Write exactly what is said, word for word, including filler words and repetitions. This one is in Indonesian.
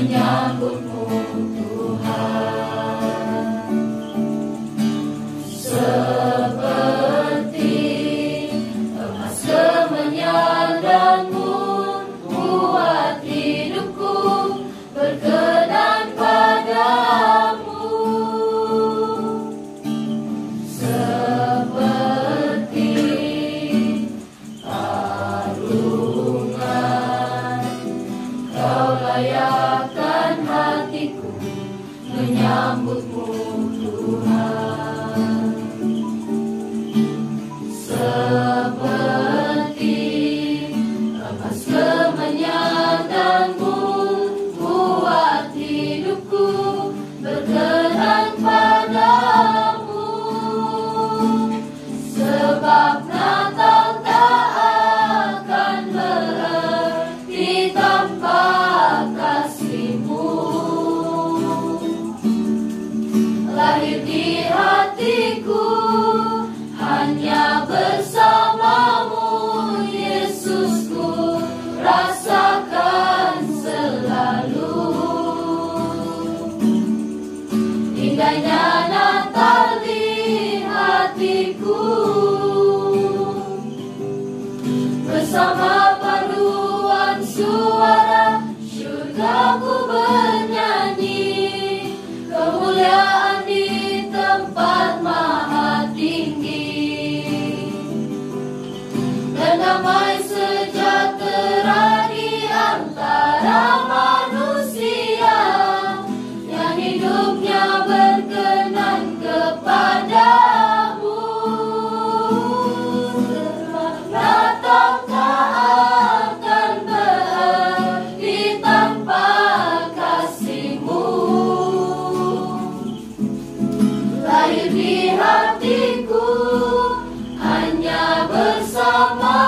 menyambutmu Tuhan. Seperti emas kemenyanganmu buat hidupku berkenan padamu. Seperti arungan kau layakkan hatiku menyambutmu Tuhan. Seperti emas kemenyanganmu buat hidupku berkenan padamu. Sebab Natal tak akan berarti tanpa kasih-Mu. Lahir di hatiku hanya bersamamu, Yesusku rasakan selalu. Indahnya Natal di hatiku, bersama paduan suara syurgaku bernyanyi, kemuliaan di tempat maha tinggi, dan damai sejahtera di antara manusia yang hidupnya berkenan kepadamu. Natal tak akan berarti tanpa kasih-Mu. Lahir di hatiku hanya bersama